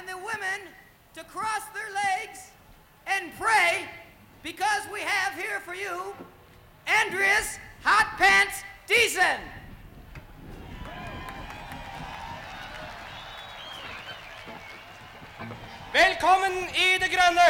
and the women to cross their legs and pray because we have here for you Andreas Hot Pants Deason. Velkommen i det grønne.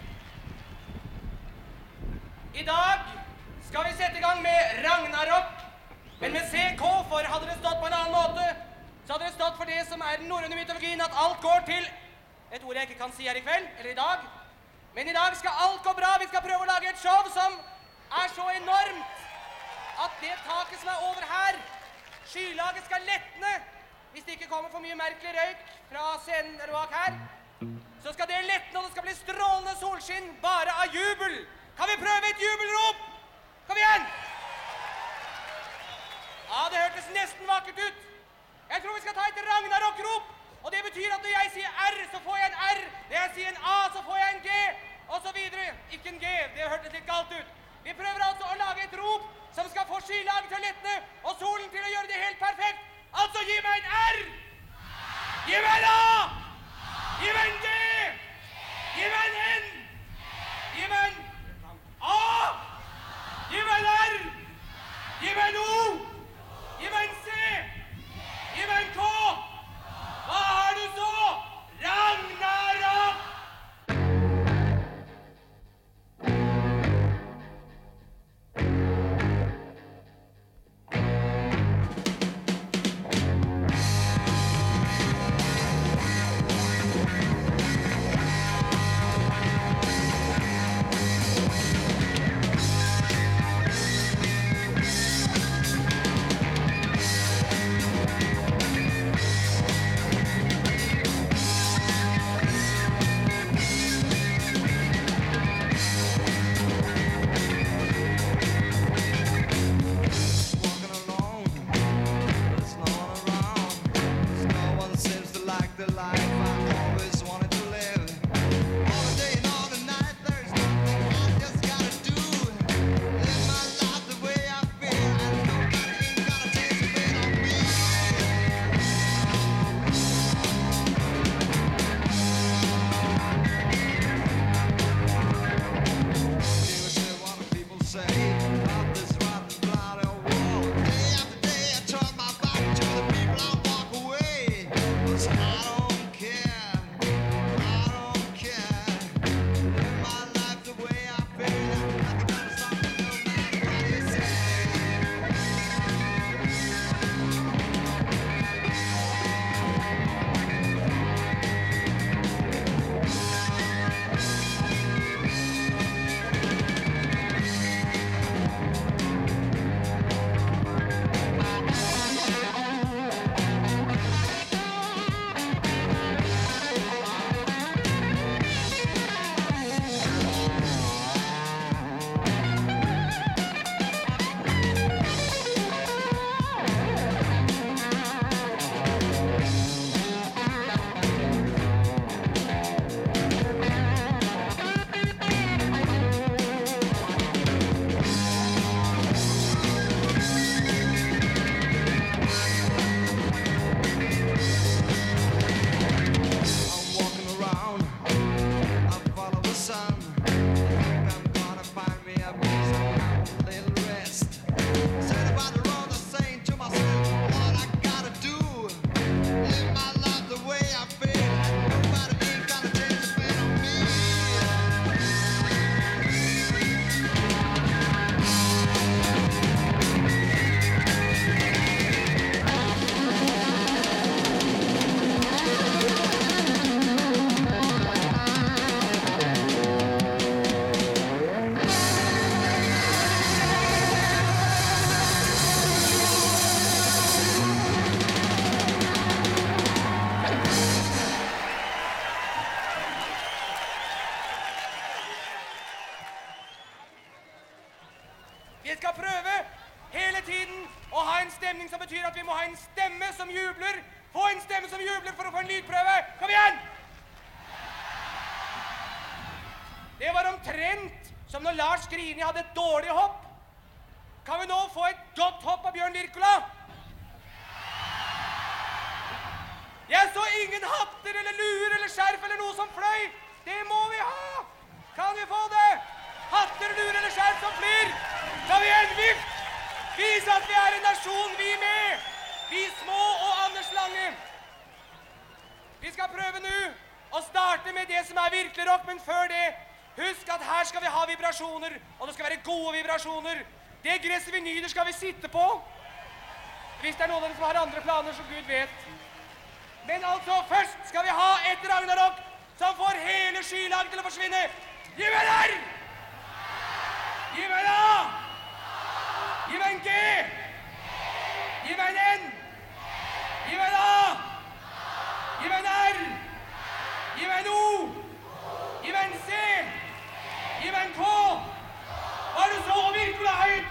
I dag skal vi sette i gang med Ragnarok, men med CK, for hadde det stått på en annen måte, så hadde det stått for det som den norrøne mytologien, at alt går til et ord jeg ikke kan si her i kveld, eller i dag. Men i dag skal alt gå bra. Vi skal prøve å lage et show som så enormt at det taket som over her, skylaget skal lettne. Hvis det ikke kommer for mye merkelig røyk fra scenen der bak her, så skal det lettne, og det skal bli strålende solskinn bare av jubel. Kan vi prøve et jubelrop? Kom igjen! Ja, det hørtes nesten vakkert ut. Jeg tror vi skal ta et Ragnarok-rop. Og det betyr at når jeg sier R, så får jeg en R. Når jeg sier en A, så får jeg en G. Og så videre. Ikke en G, det hørtes litt galt ut. Vi prøver altså å lage et rop som skal få skylaget til å lettne, og solen til å gjøre det helt perfekt. Altså, gi meg en R! Gi meg en A! Gi meg en G! Gi meg en N! Gi meg en A! Gi meg en R! Gi meg en O! Gi meg en C! Gi meg en K! Hva har du så? Ragnarok! Vi skal prøve hele tiden å ha en stemning som betyr at vi må ha en stemme som jubler. Få en stemme som jubler for å få en lydprøve. Kom igjen! Det var omtrent som når Lars Grini hadde et dårlig hopp. Kan vi nå få et godt hopp av Bjørn Wirkola? Jeg så ingen hatter eller luer eller skjerf eller noe som fløy. Det må vi ha. Kan vi få det? Hatter, luer eller skjerf som flyr. Skal vi en vift? Vis at vi er en nasjon, vi med. Vi små og Anders Lange. Vi skal prøve nå å starte med det som er virkelig rock, men før det, husk at her skal vi ha vibrasjoner, og det skal være gode vibrasjoner. Det gresset vi nyder skal vi sitte på. Hvis det er noen av dem som har andre planer, som Gud vet. Men altså, først skal vi ha et Ragnarok som får hele skylaget til å forsvinne. Gi meg R! Gi meg en A! Gi meg en G! Gi meg en N! Gi meg en A! Gi meg en R! Gi meg en O! Gi meg en C! Gi meg en K! Var det så virkelig høyt?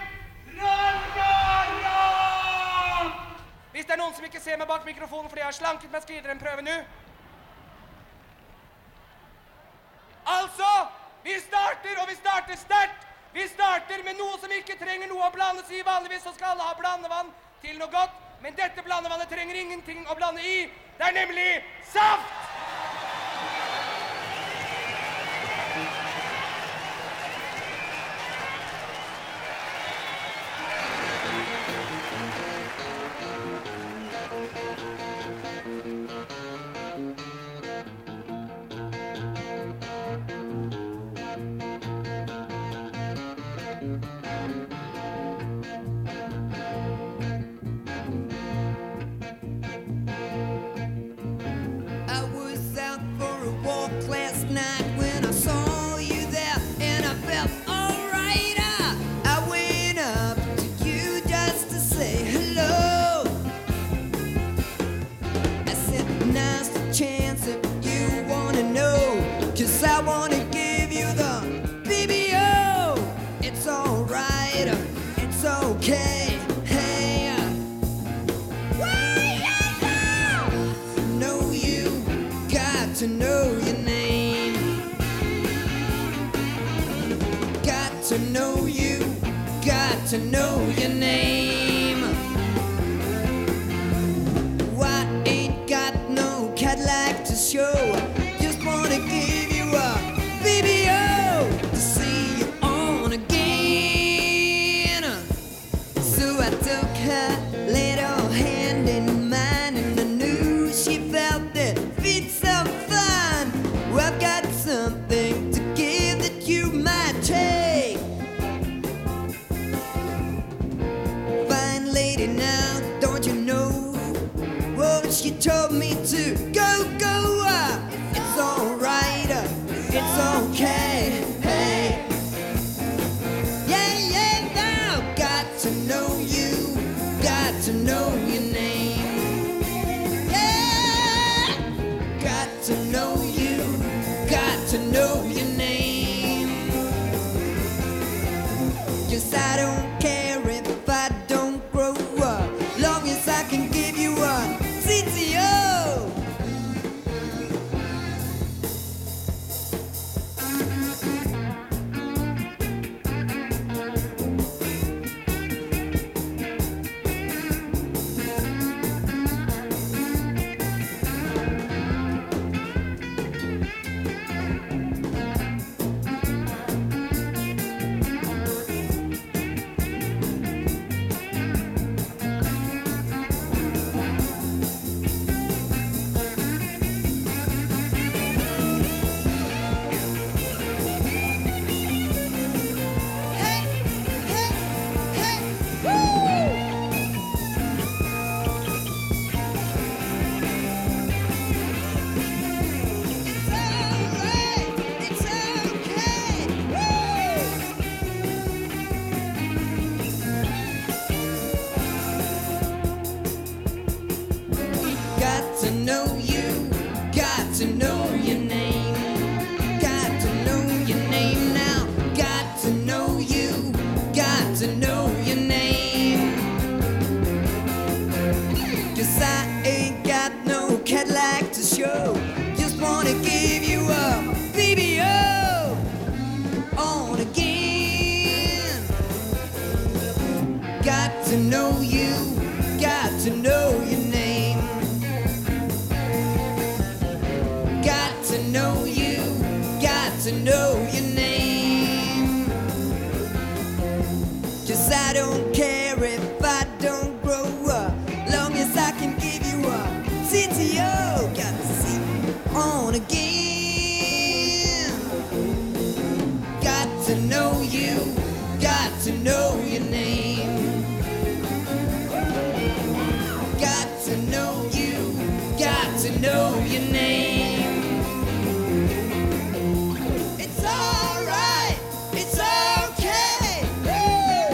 Ragnarok! Hvis det er noen som ikke ser meg bak mikrofonen fordi jeg har slanket meg, skal gi dere en prøve nå. Altså, vi starter, og vi starter sterkt. Vi starter med noe som ikke trenger noe å blandes i. Vanligvis så skal alle ha blandevann til noe godt, men dette blandevannet trenger ingenting å blande i. Det er nemlig saft! To know your name. Why ain't got no Cadillac to show? Just wanna give you a BBO to see you on again. So I took her little hand in mine, and I knew she felt it fit so fine. Well, I've got something to give that you might take. Now, don't you know? Well, she told me to go. It's alright, it's okay. Hey, yeah, now got to know you, got to know your name. Yeah, got to know you, got to know your name. 'Cause I don't care if I don't grow up, long as I can give you a CTO. to know you, got to know your name. I don't care if I don't grow up, long as I can give you a CTO. Got the seat on again. Got to know you, got to know your name. Got to know you, got to know your name. It's alright, it's okay. Woo!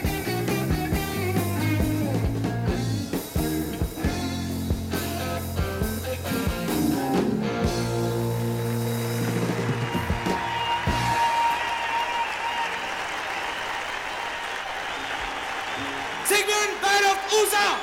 Sigmund Beiroff Osa!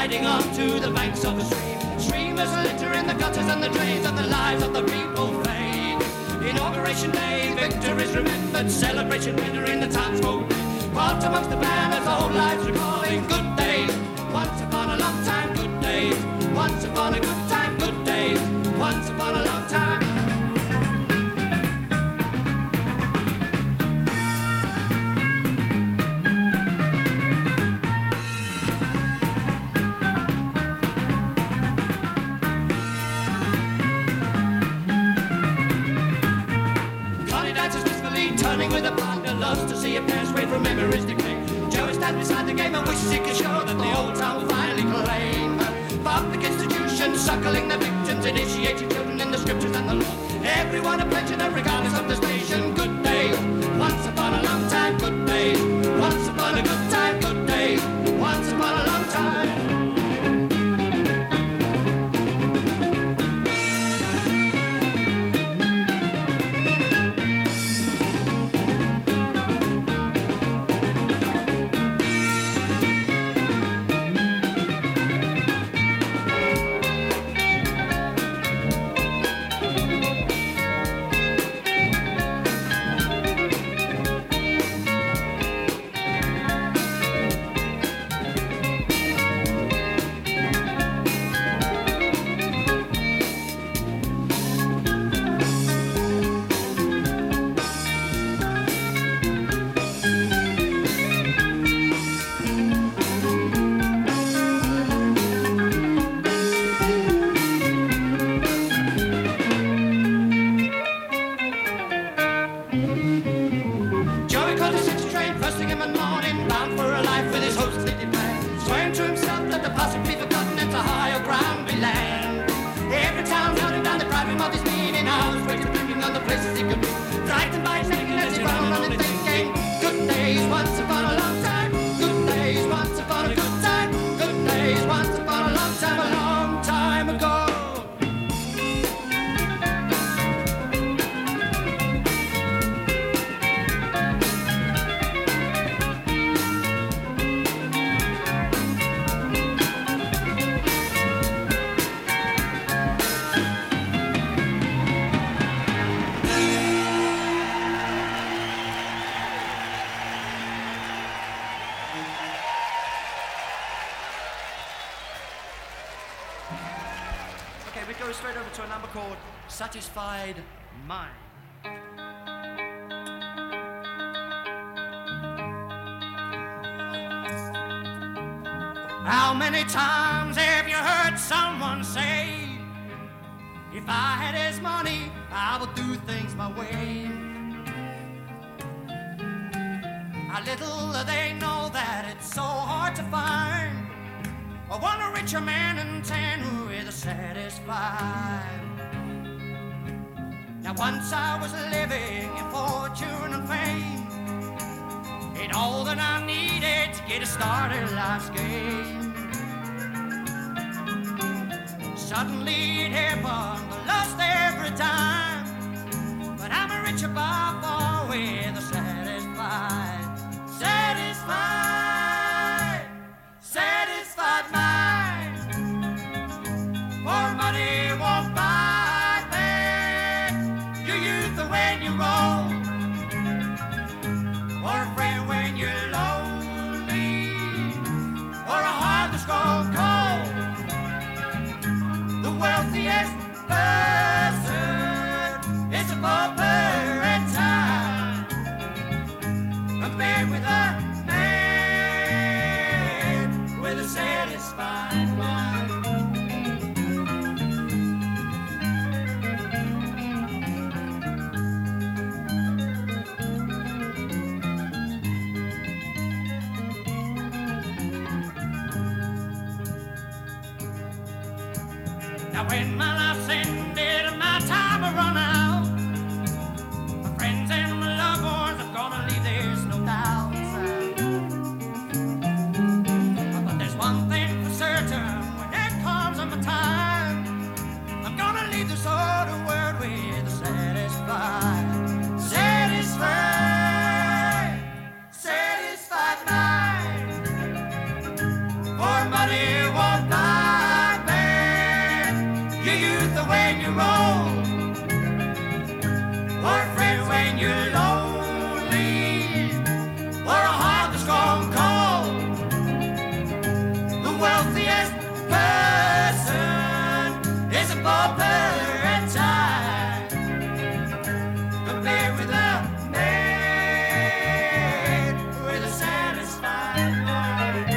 gliding on to the banks of the stream. Streamers litter in the gutters and the drains, and the lives of the people fade. Inauguration Day, victories remembered, celebration glittering, the times go red. Whilst amongst the banners, old lives recalling good days. Once upon a long time, good days. Once upon a good time, good days. Once upon a long time. Turning with a partner, loves to see a pair sway from memories decay. Joey stands beside the game and wishes he could show that the old town will finally claim. Public institutions suckling their victims, initiating children in the scriptures and the law. Everyone a pensioner regardless of the station. Good days, once upon a long time. Good days, once upon a good time. Good days, once upon a long time. Satisfied Mind. How many times have you heard someone say, if I had his money, I would do things my way? How little they know that it's so hard to find one richer man in 10 who is satisfied. Now once I was living in fortune and fame, ain't all that I needed to get a start in life's game. Suddenly it happened, I lost every time, but I'm a richer by far with a satisfied, satisfied, satisfied mind. For money won't buy when you're old, or a friend when you're lonely, or a heart that's grown cold. The wealthiest person is a pauper at time, compared with a man with a satisfied mind. Now when my life's ended and my time will run out, my friends and my loved ones are gonna leave, there's no doubt. But there's one thing for certain, when it comes on my time, I'm gonna leave this old world with a satisfied, satisfied, satisfied mind. For money won't a youth when you roll, or a friend when you're lonely, or a heart that's gone cold. The wealthiest person is a pauper at times, compared with a man with a satisfied mind.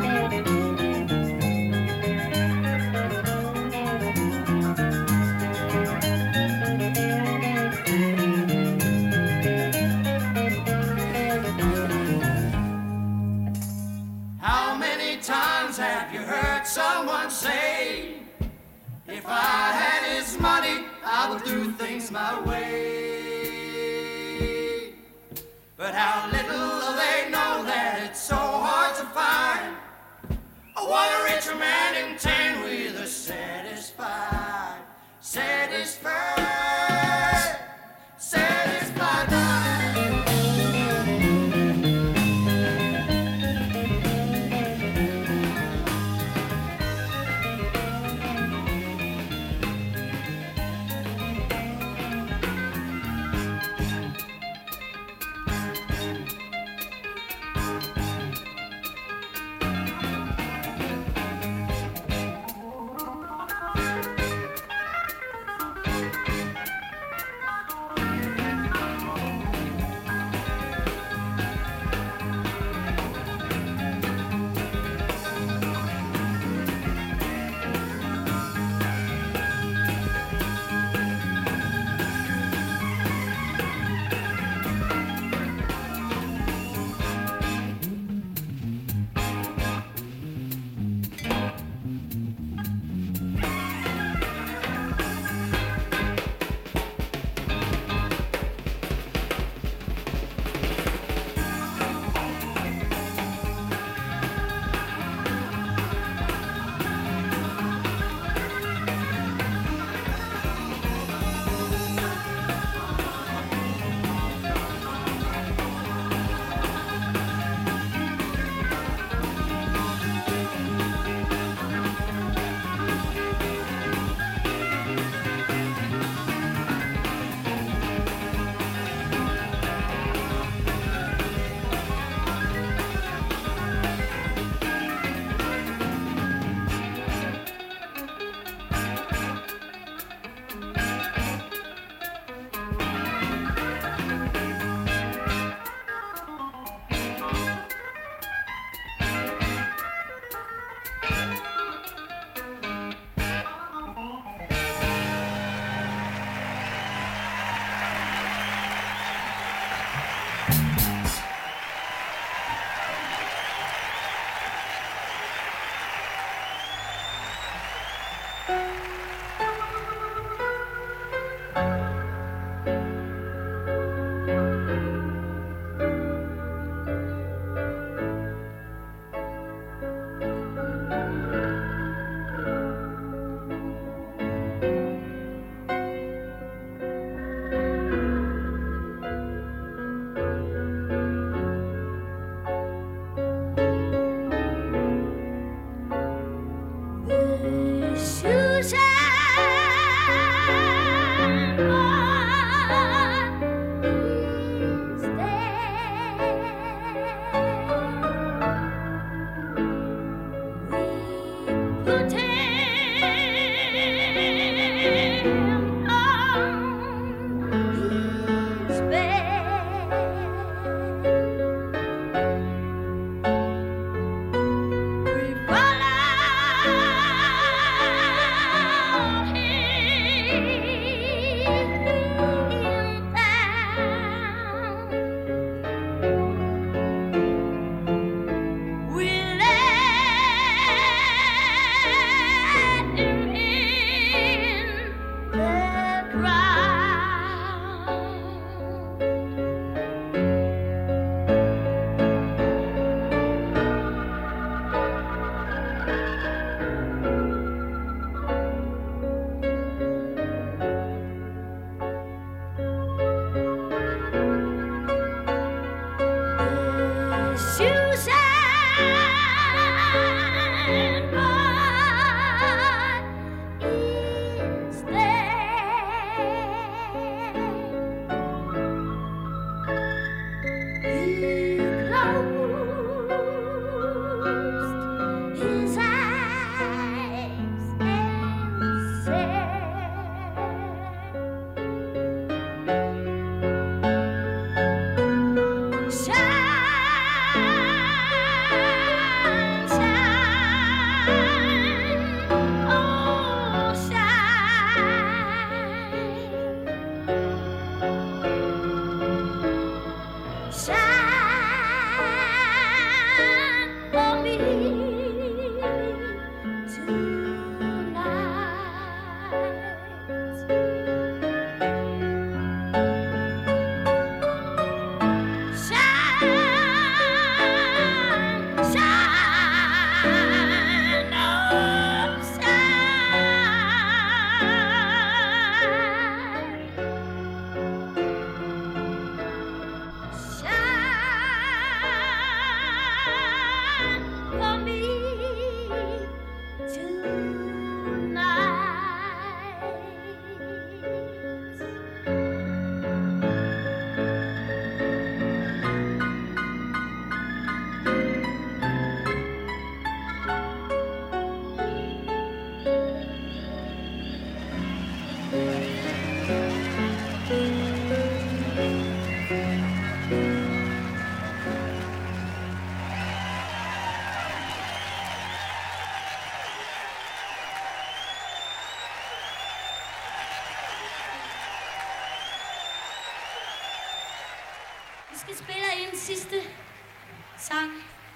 How many times have you heard someone say, if I had his money, I would do things my way? But how little they know that it's so hard to find what a richer man in 10 with a satisfied mind. skal spille en sidste sang.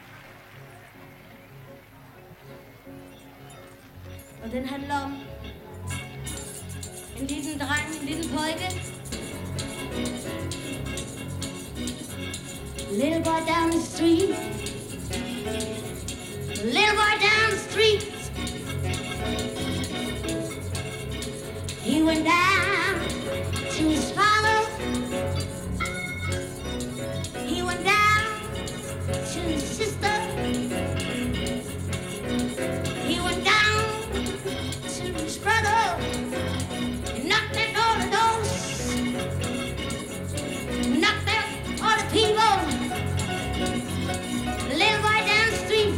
Og den handler om en lille dreng, en lille pojke. Little boy down the street. Little boy down the street. He went down to his father. He went down to his sister. He went down to his brother. He knocked at all the doors. Knocked at all the people. The little boy down the street.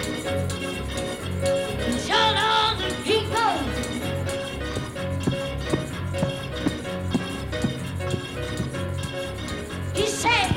He told all the people. He said,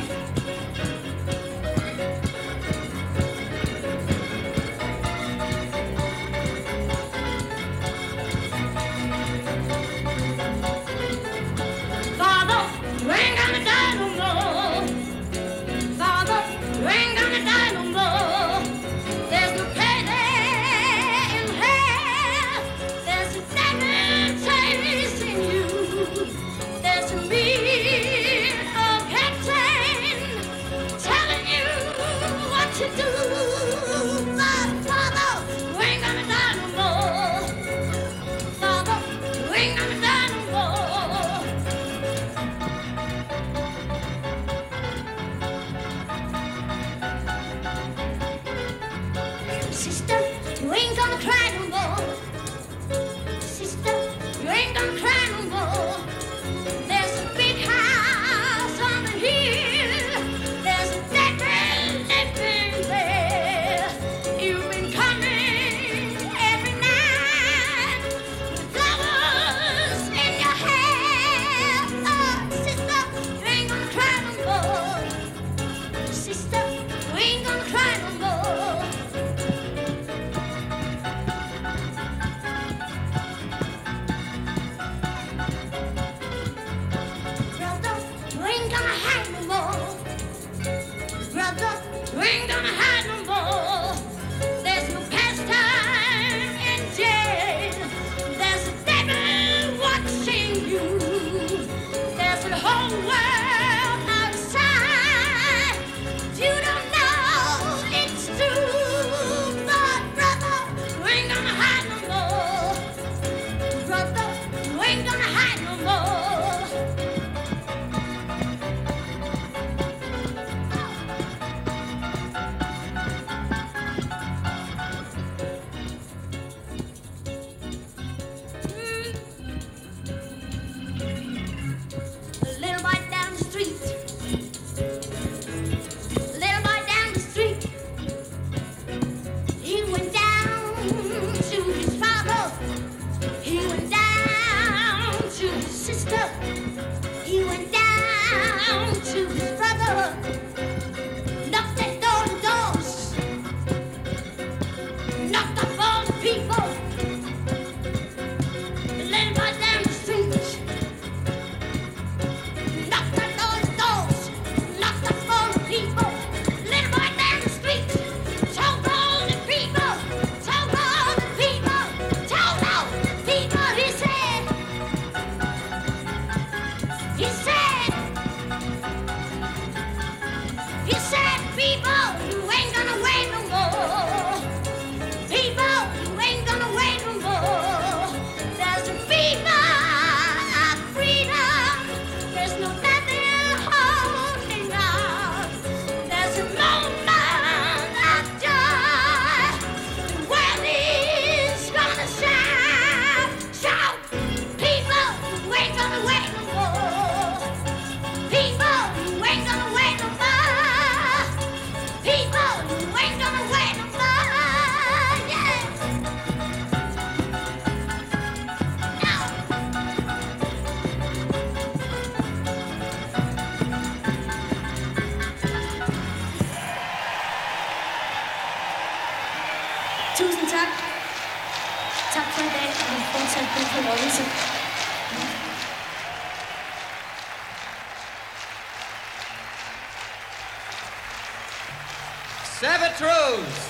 Father, you ain't gonna die no more. Father, you ain't gonna die no more. There's no payday in hell. There's a devil chasing you. There's a mean of captain telling you what to do. But Father, you ain't gonna die no more. Father, you ain't gonna die no more. Sister, you ain't gonna cry no more. Sister, you ain't gonna cry no more. There's a big house on the hill. There's a dead man living there. You've been coming every night with flowers in your hair. Oh, sister, you ain't gonna cry no more. Sister, you ain't gonna cry no more. en fornøjelse. Sabatros.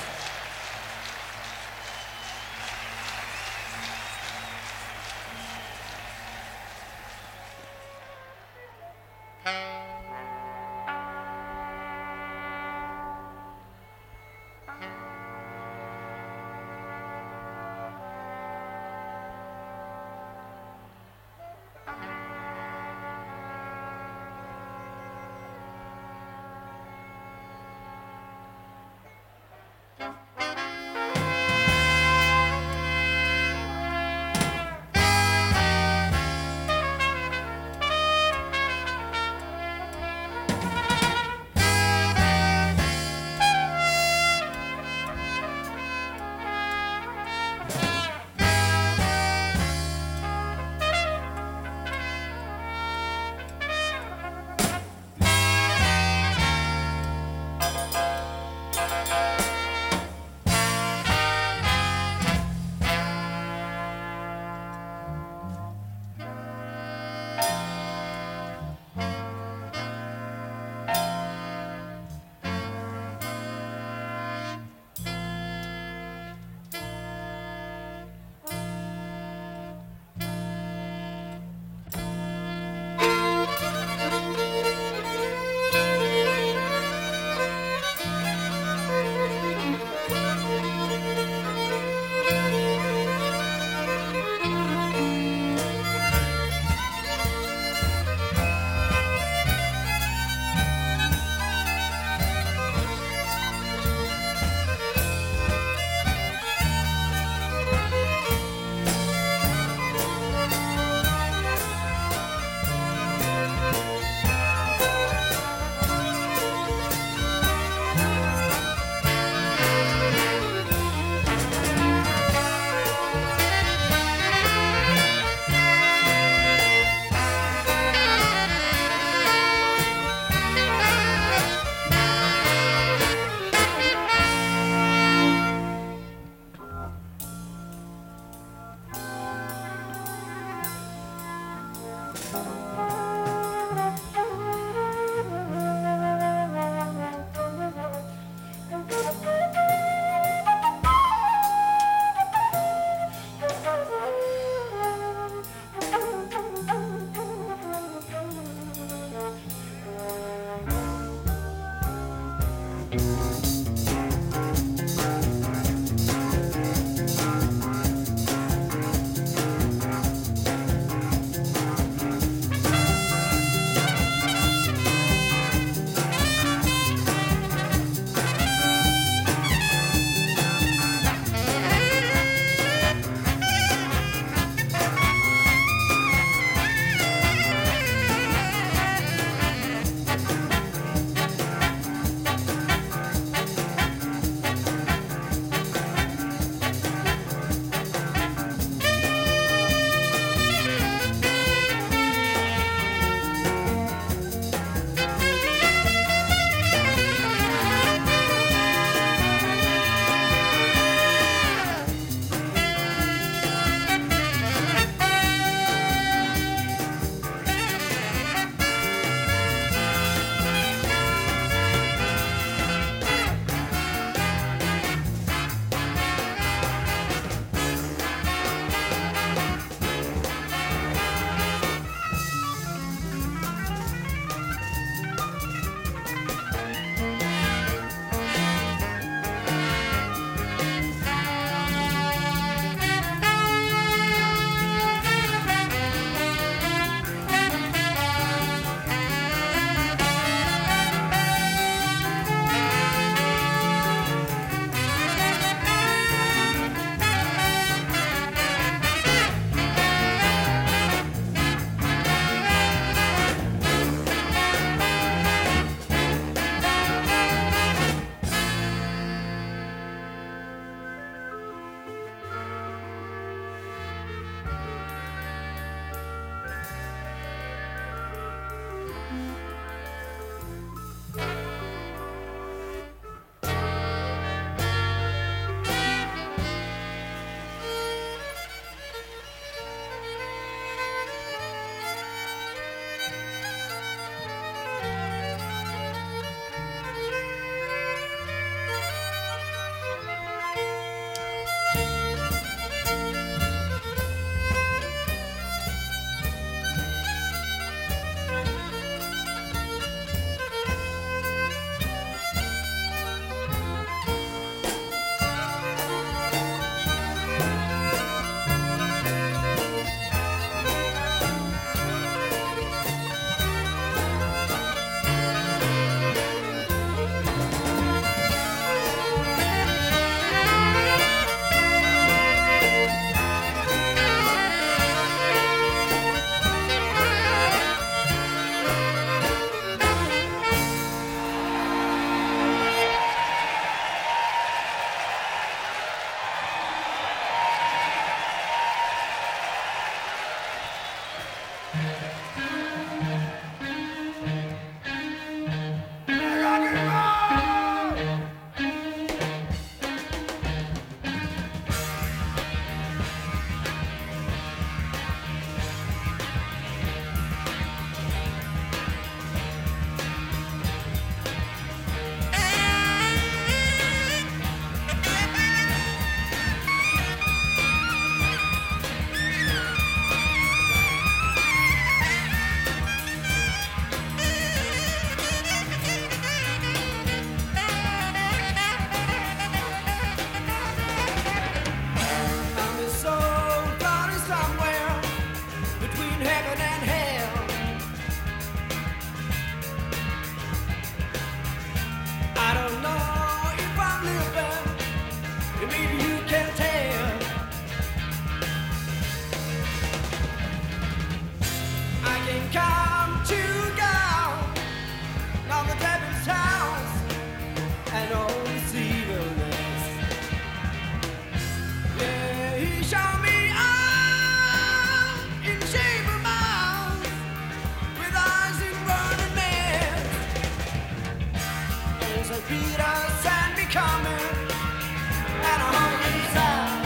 they beat us and be coming, and a hungry sound.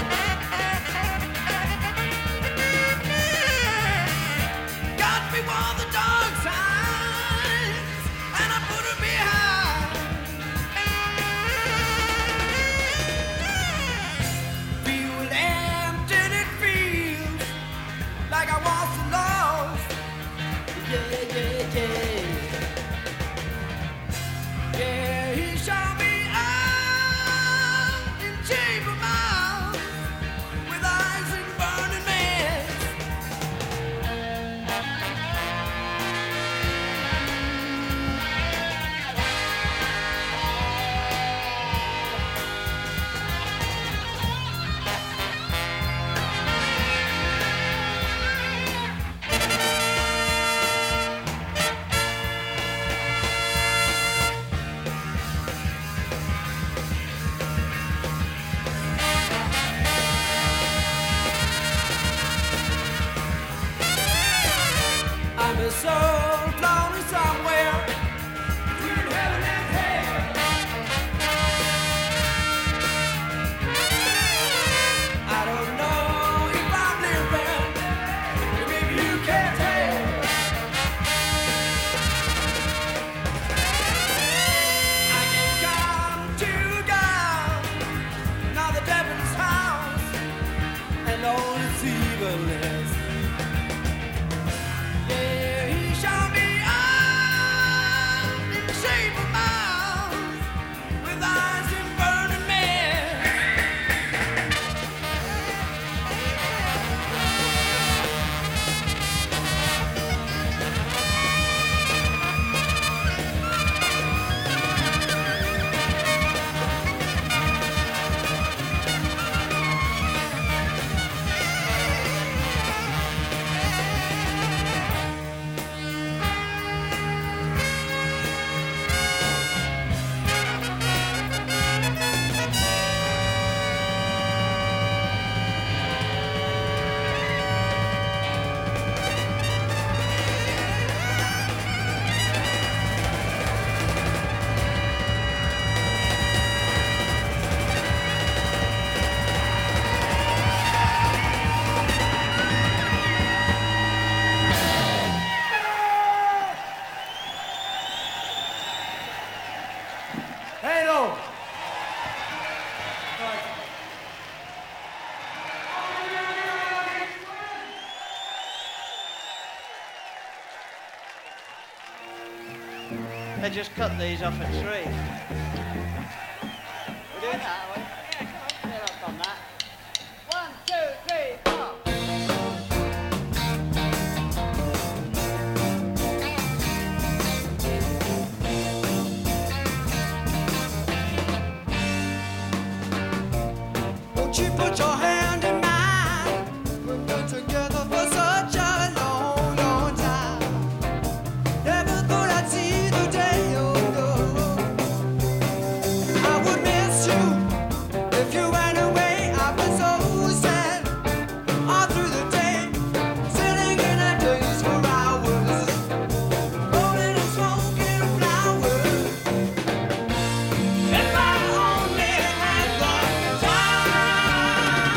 Got me one the dog signs, and I put her behind. Feel empty and it feels like I was lost. Yeah, yeah, yeah. Yeah, he shall be out in chamber mouth with eyes in burning mist. I'm a soul floating somewhere between heaven and hell. I don't know if I'm living, but maybe you can tell. I can come to God, now the devil's house, and all its evilness. Yeah, he shall be out in the shape of mouth with eyes in burning men. Hey, no. They just cut these off a tree. We're doing that, are we? Yeah, come on. Yeah, I've done that. 1, 2, 3, 4. Won't you put your hand in mine? We've been together for such a long, long time. Never thought I'd see the day, oh no. I would miss you if you went away. I've been so sad all through the day, sitting in a daze for hours, rolling and smoking flowers. If I only had the time.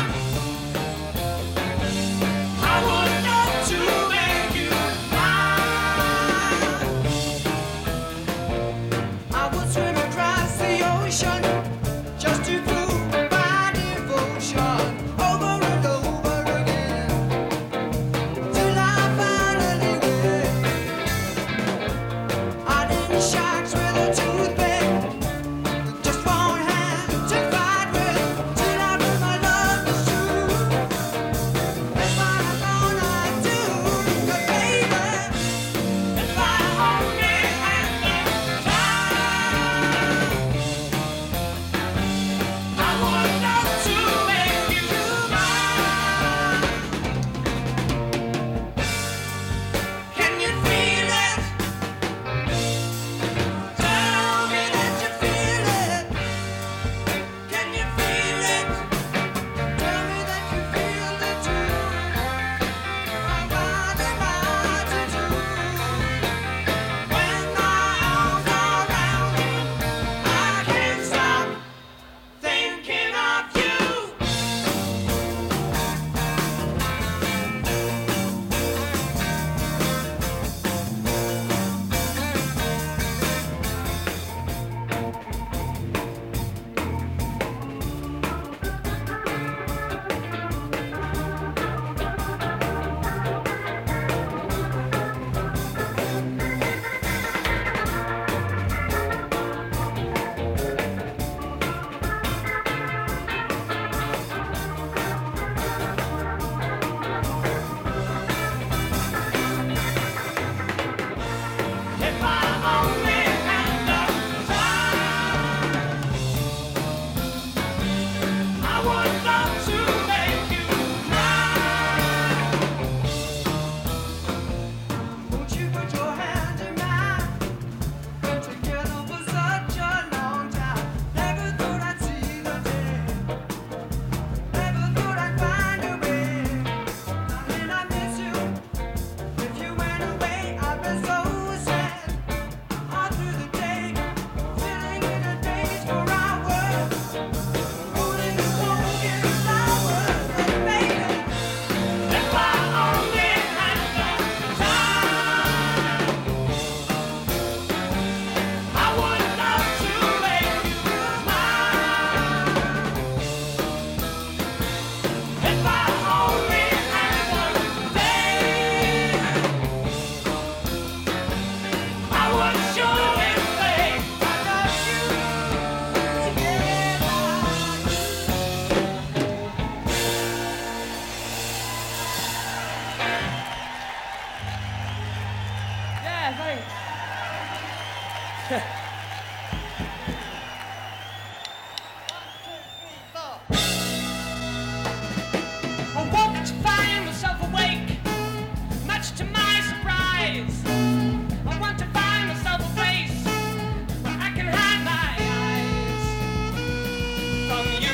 I woke to find myself awake, much to my surprise. I want to find myself a place where I can hide my eyes from you.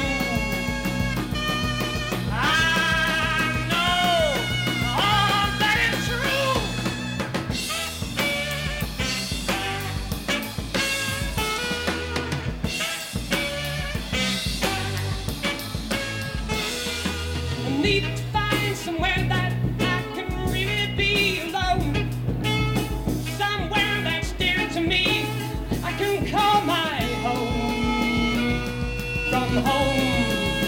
I know all that is true. I need to find somewhere that I can really be alone. Somewhere that's dear to me, I can call my home. From home,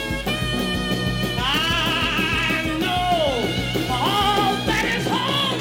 I know all that is home.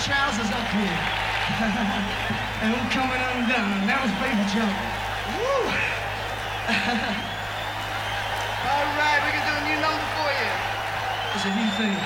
trousers up here. And I'm coming undone. That was Baby Joe. Woo! All right, we can do a new number for you. It's a new thing.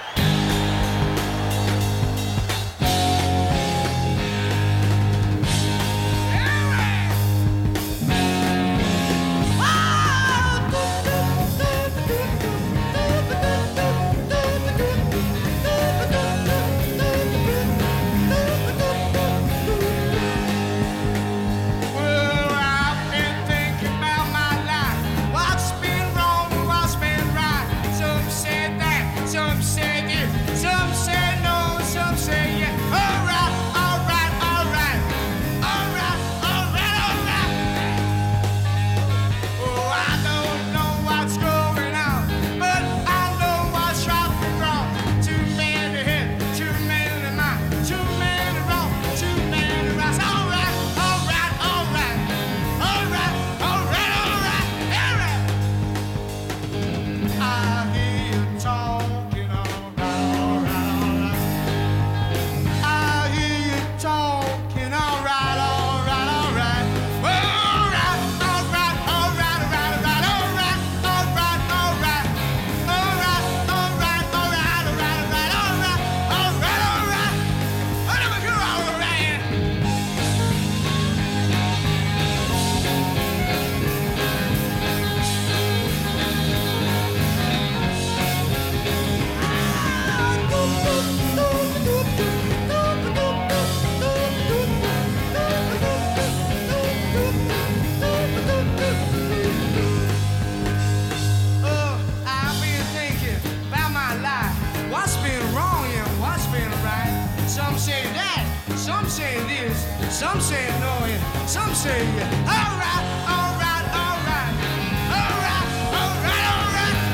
Some say no, yeah. Some say yeah. All right, all right, all right. All right, all right, all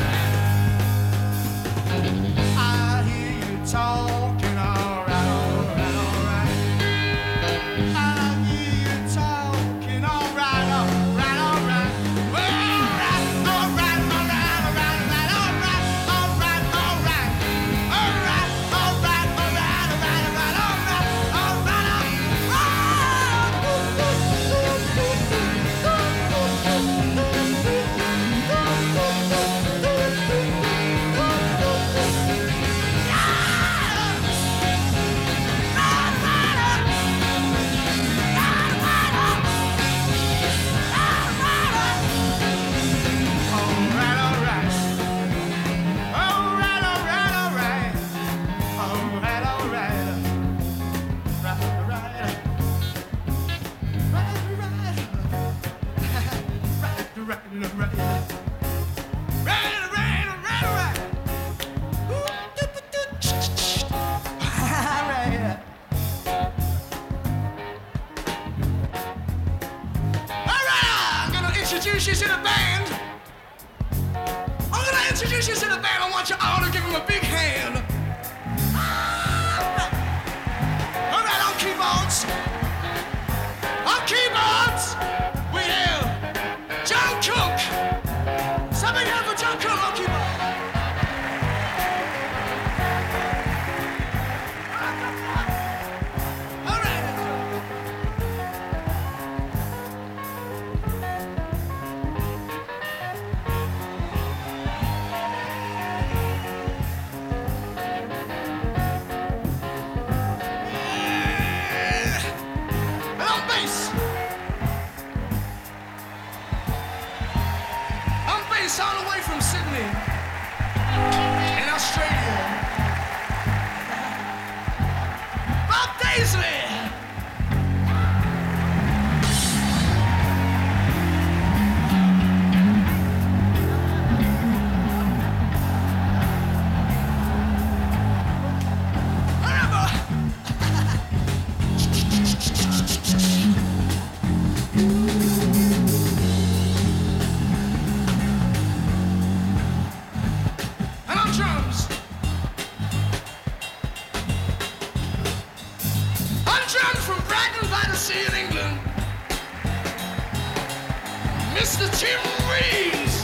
right. I hear you talking. All right, all right, all right. I hear you talking. All right, all right, all right. All right, all right, all right, all right, all right, all right, all right, all right, all right, all right, all right, all right, all right, all right, all right, all right. Introduce you to the band. I'm gonna introduce you to the band. I want you all to give them a big hand. All right, on keyboards. On keyboards, we have John Cook. Somebody have for John Cook on keyboard. All right. All the way from Sydney in Australia, Bob Daisley. In England, Mr. Tim Reeves.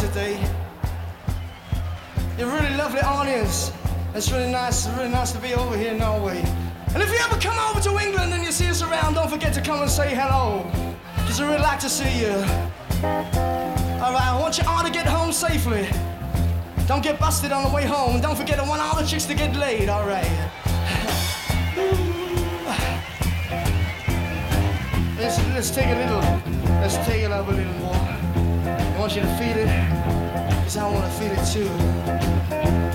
today. You're a really lovely audience. It's really nice to be over here in Norway. And if you ever come over to England and you see us around, don't forget to come and say hello, because I really like to see you. All right, I want you all to get home safely. Don't get busted on the way home. Don't forget, I want all the chicks to get laid, all right? Let's take it up a little more. I want you to feel it, because I want to feel it too.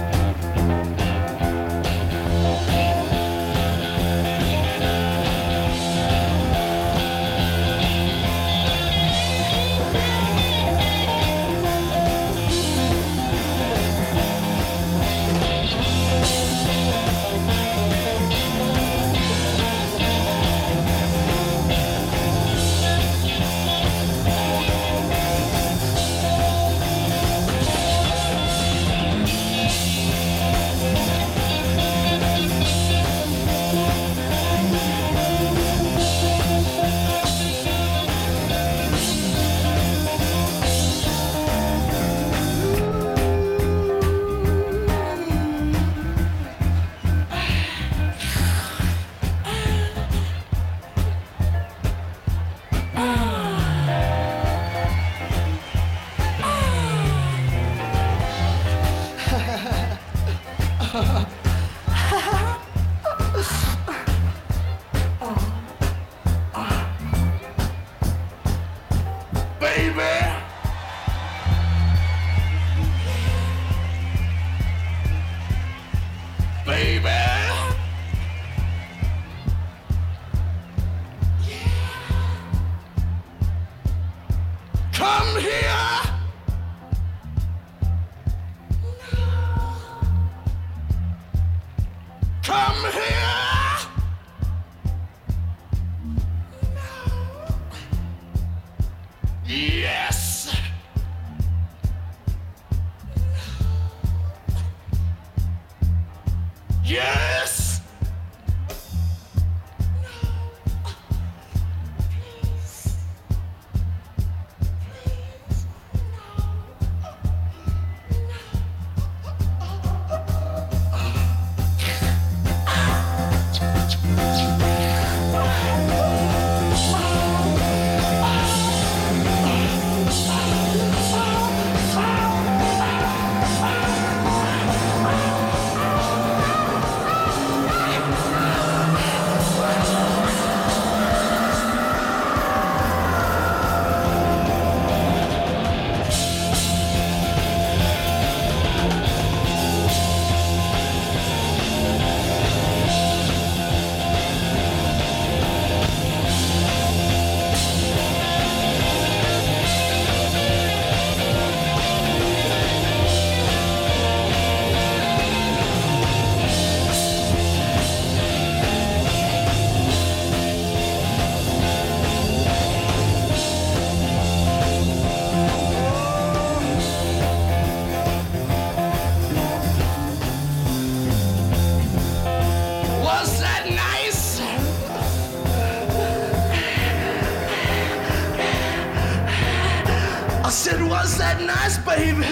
Was that nice, baby?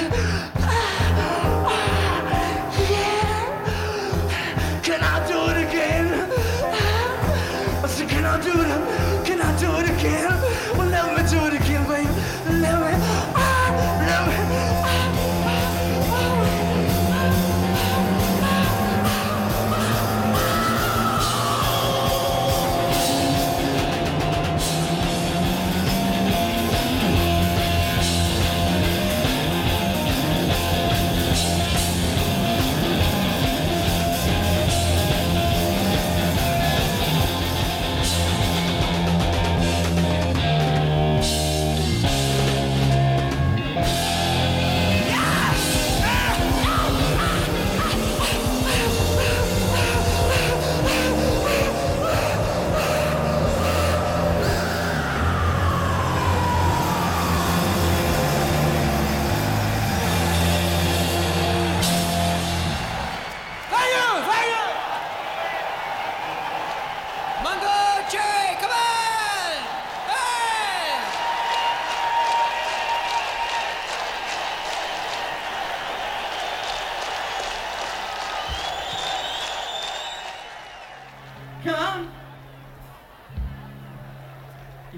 Yeah. Can I do it again? I said, can I do it again? Well, let me do it again, baby. Let me.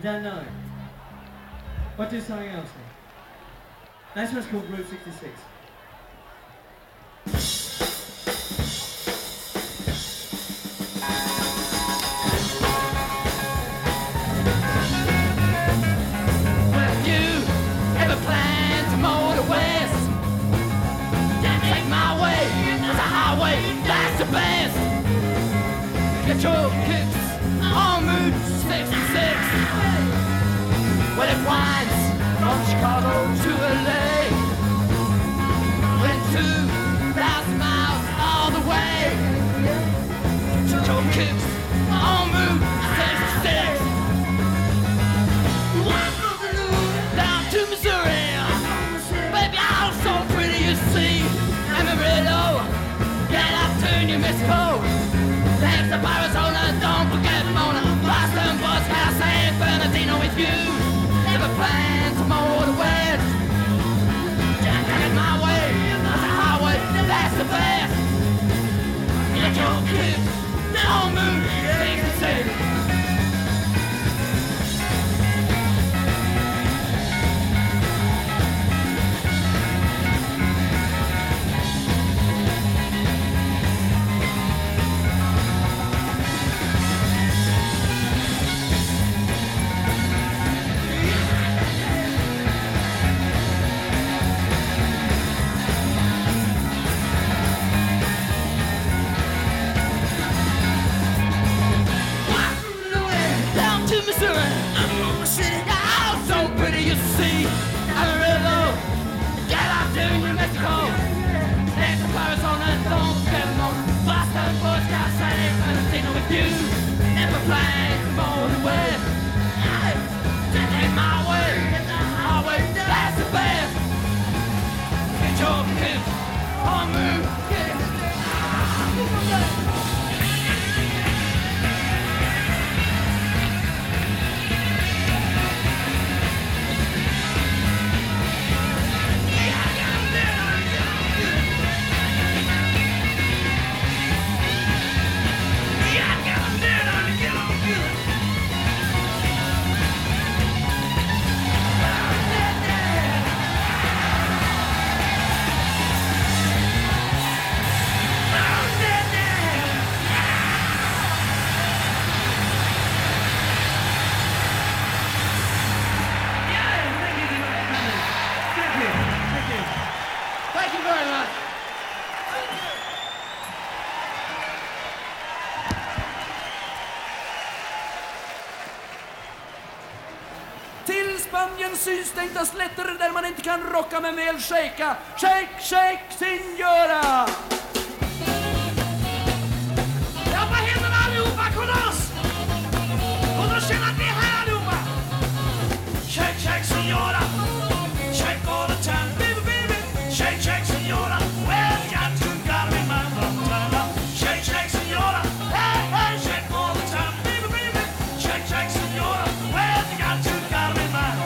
don't know. What do something else then? That's what's called Route 66. Well, you ever plan to motor west? Take my way, it's a highway, that's the best. Get your kicks on Route 66. Well, it winds from Chicago to LA. Went 2,000 miles all the way. Get your kicks on Route 66. Down to Missouri. Baby, I'm so pretty, you see. Amarillo, get up to New Mexico. Thanks to Arizona, don't forget Mona. Boston, Buzzhouse, San Bernardino with you. Never plan to motor west. Just take my way, that's a highway, that's the best. Get your kids, don't move, 66. Systänkta slätter där man inte kan rocka men väl shaka. Shake, shake, signora! Ja, på händerna allihopa, kollass! Kommer att känna att vi är här allihopa! Shake, shake, signora! Shake all the time, baby, baby! Shake, shake, signora! Well, got to got me my love. Shake, shake, signora! Hey, hey, shake all the time, baby, baby! Shake, shake, signora! Well, got to got me my love.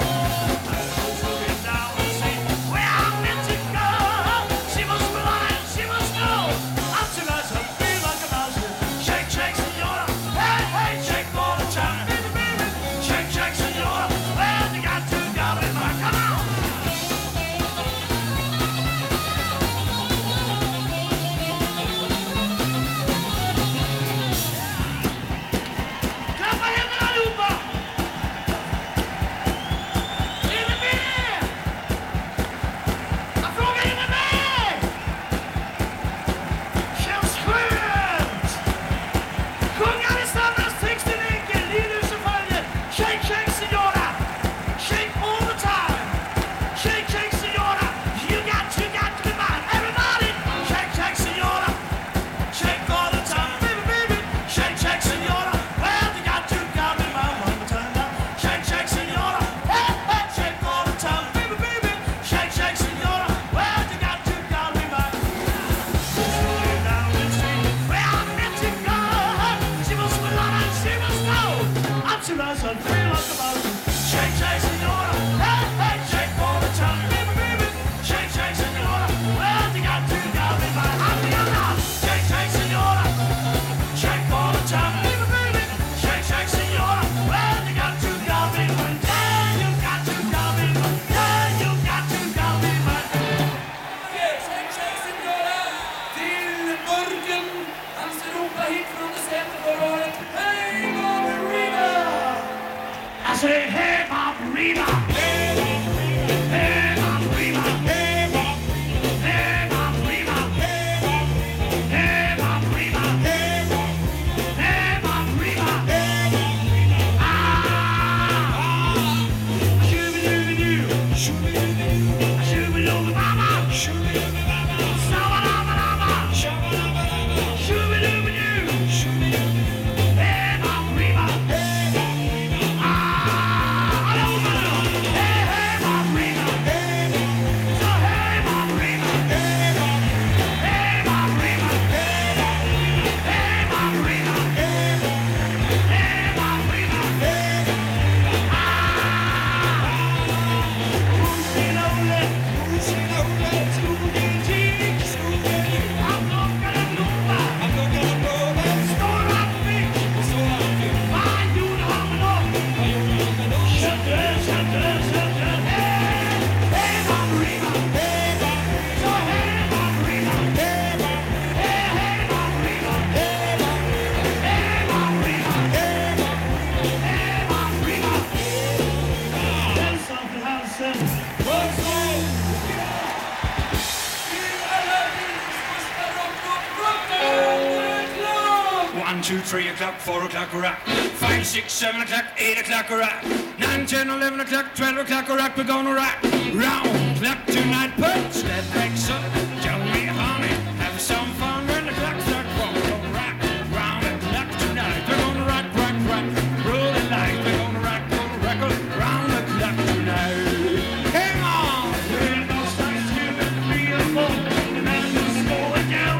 2, 3 o'clock, 4 o'clock, rock. 5, 6, 7 o'clock, 8 o'clock, rock. 9, 10, 11 o'clock, 12 o'clock, rock. We're gonna rock round clock tonight. Put sled brakes up, tell me honey, have some fun when the clock starts. We're gonna rock round the clock tonight. We're gonna rock, rock, rock, roll the light. We're gonna rock round the clock tonight. Hang on! We're gonna start to be a boat. The man is going down.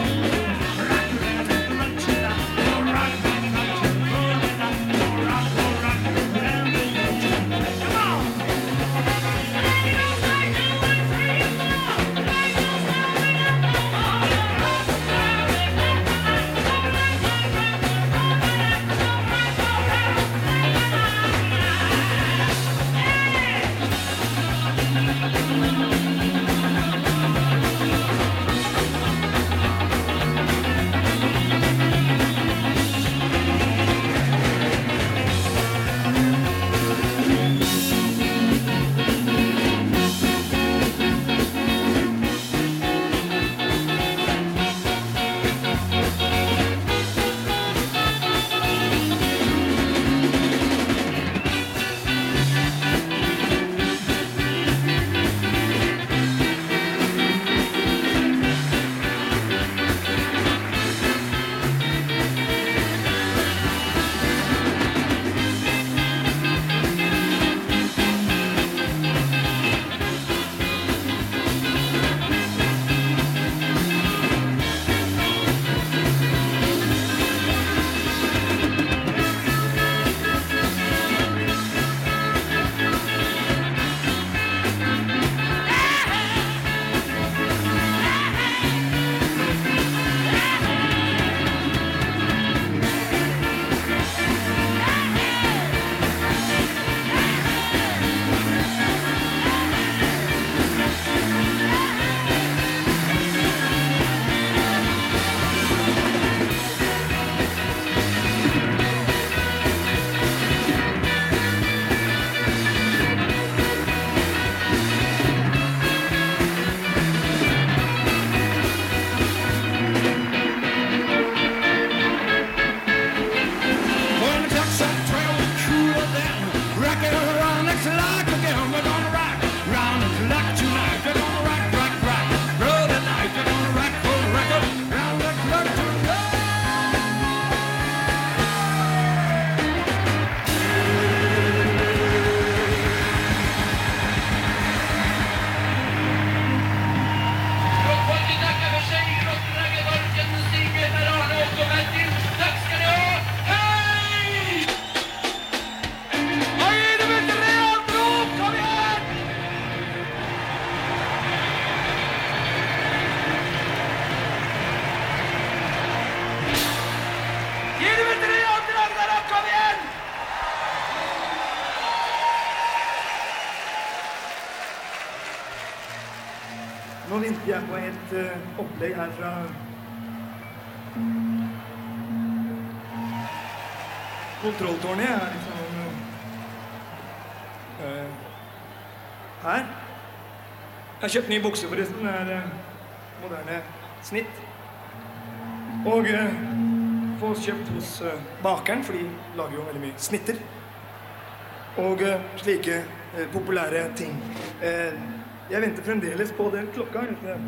Nå venter jeg på et opplegg her fra kontrolltårnet. Jeg er liksom her. Jeg har kjøpt nye bukser forresten. Det er moderne snitt. Og få oss kjøpt hos bakeren, for de lager jo veldig mye snitter. Og slike populære ting. Jeg venter fremdeles på den klokka.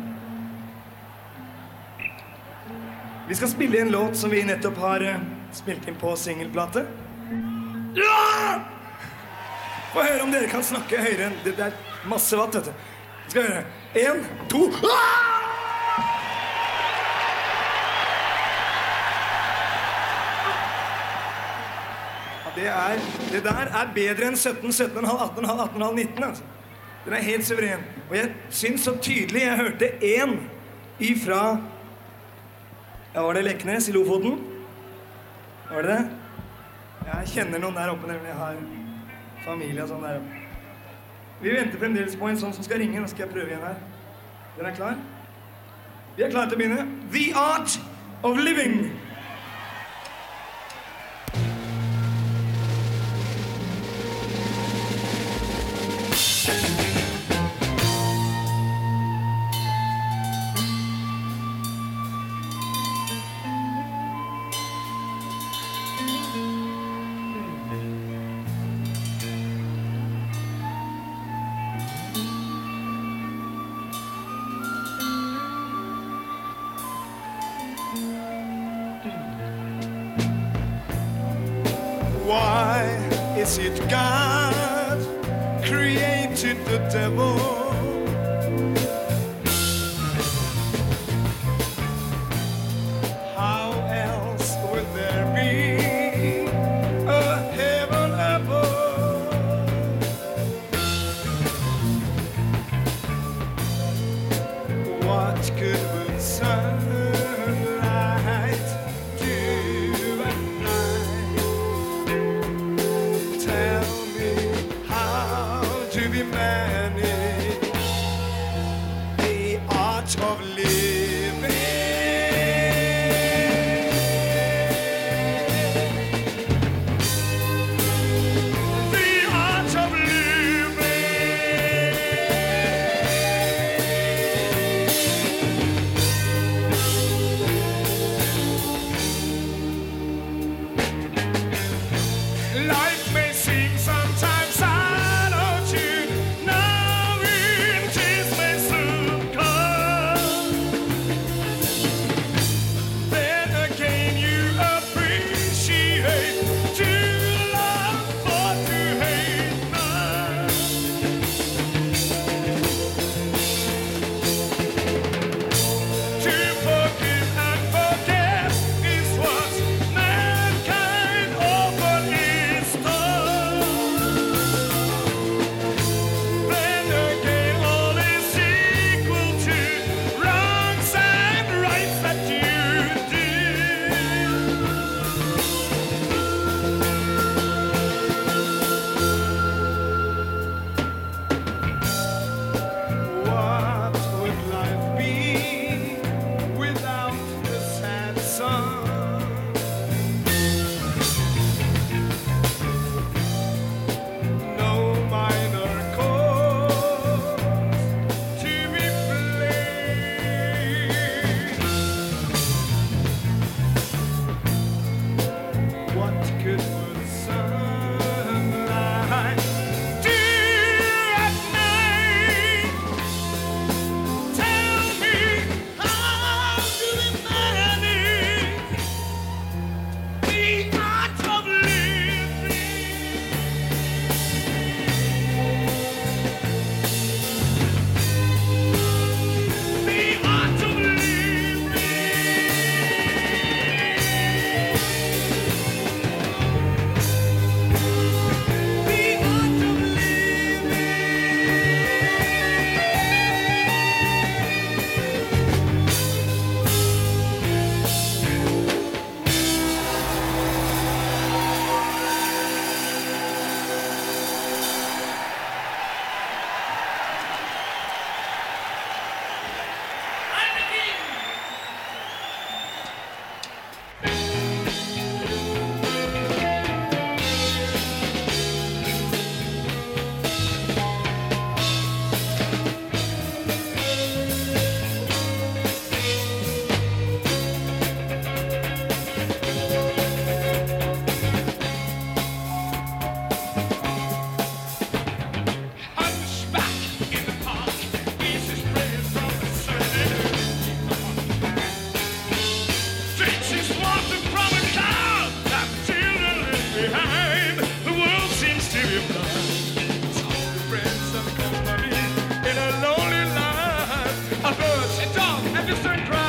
Vi skal spille en låt som vi nettopp har spilt inn på singelplate. Ja! Få høre om dere kan snakke høyere enn det er masse vatt, vet du. Vi skal høre. 1, 2. Ja, det der er bedre enn 17, 17,5, 18,5, 18,5, 19, altså. Den er helt suveren. Og jeg synes så tydelig jeg hørte en ifra... Ja, var det Leknes i Lofoten? Var det det? Jeg kjenner noen der oppe, nemlig jeg har familie og sånn der oppe. Vi venter fremdeles på en sånn som skal ringe. Nå skal jeg prøve igjen her. Den er klar? Vi er klare til å begynne. The Art of Living! Why is it God created the devil? How else would there be a heaven above? What good would sunlight do at night? Tell me, how do we manage the art of living? The art of living. Life may seem sometimes out of tune, knowing tears may soon come. Then again you appreciate to love or to hate none. To forgive and forget is what mankind often is done. Then again all is equal to wrongs and rights that you What would life be without the sad sun? No minor cause to be blamed. What good would sunlight do at night? Tell me, how do we manage the art of living? The art of living. The art of Hunchback in the park, eats bread from the Sunday. Drinks his water from a cow, that children left behind. The world seems to be blind. It's all the friends of company in a lonely life. A bird, a dog, and distant cry.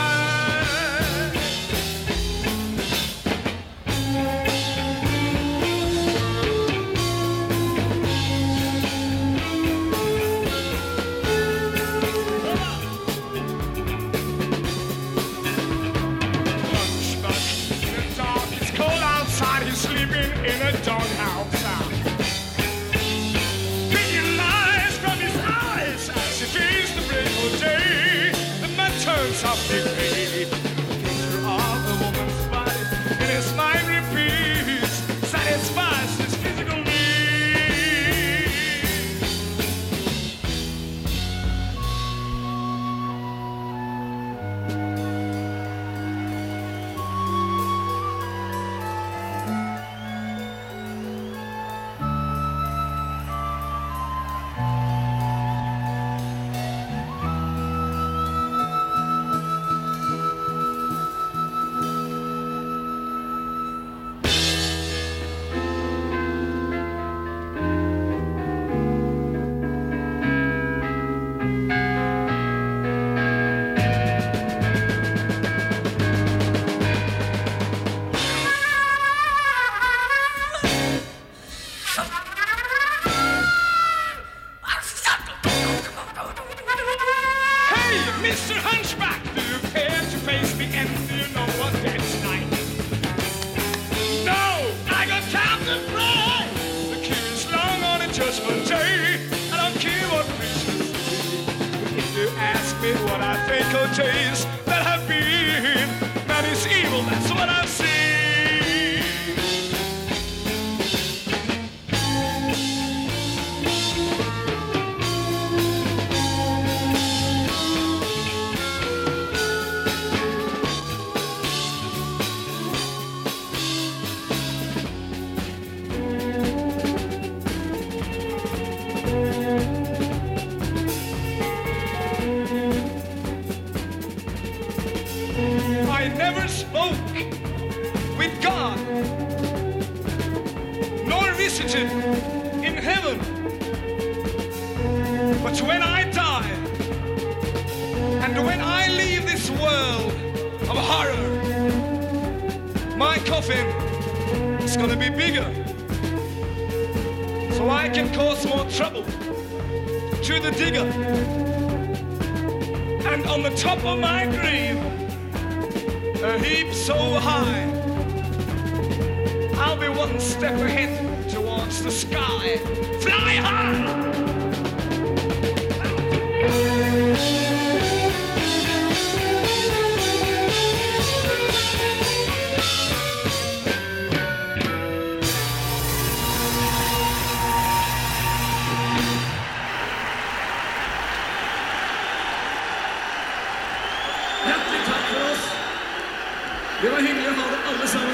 Hunchback in the dark, it's cold outside, he's sleeping in a doghouse. Picking lies from his eyes as he feels the break of day. The man turns up the gray. The picture of a woman's body in his mind repeats, satisfies his physical needs. Mr. Hunchback, do you care to face me and do you know what that's like? No, I got Captain Fry. The queue is long on a judgment day. I don't care what preachers say. If you ask me what I think of days that have been, man is evil, that's what I've seen. I never spoke with God, nor visited in heaven. But when I die, and when I leave this world of horror, my coffin is gonna be bigger, so I can cause more trouble to the digger. And on the top of my grave, a heap so high, I'll be one step ahead towards the sky. Fly high! Hjertelig takk for oss. Det var hyggelig å ha dere alle sammen.